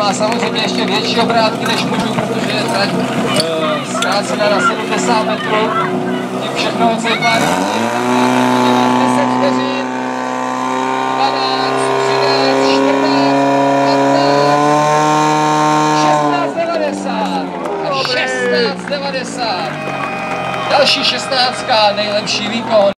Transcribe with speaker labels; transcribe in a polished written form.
Speaker 1: má samozřejmě ještě větší obrátky než mužů, protože je trať zkrácená na 70 metrů. Tím všechno odcejpání. 10 vteřin, 12, 13, 14, 15, 16,90 a 16,90. Další 16, nejlepší výkon.